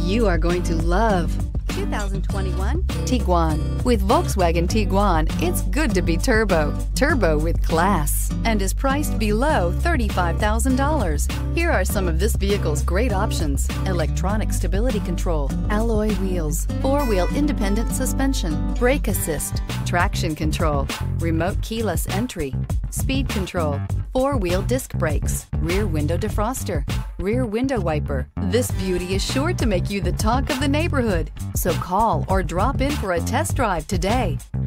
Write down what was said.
You are going to love 2021 Tiguan. With Volkswagen Tiguan, it's good to be turbo. Turbo with class. And is priced below $35,000. Here are some of this vehicle's great options: electronic stability control, alloy wheels, four-wheel independent suspension, brake assist, traction control, remote keyless entry, speed control, four-wheel disc brakes, rear window defroster, rear window wiper. This beauty is sure to make you the talk of the neighborhood. So call or drop in for a test drive today.